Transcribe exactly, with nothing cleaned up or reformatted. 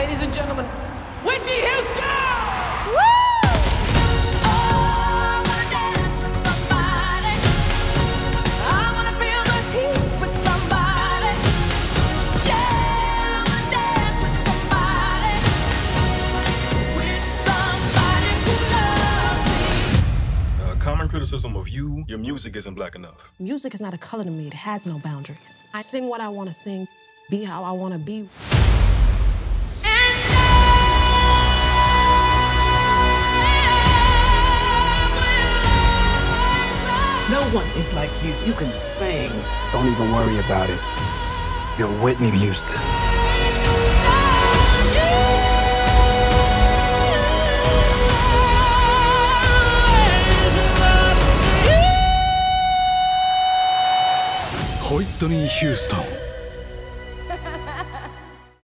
Ladies and gentlemen, Whitney Houston! Common criticism of you, your music isn't black enough. Music is not a color to me. It has no boundaries. I sing what I want to sing, be how I want to be. No one is like you. You can sing. Don't even worry about it. You're Whitney Houston. Hoyt ヒューストン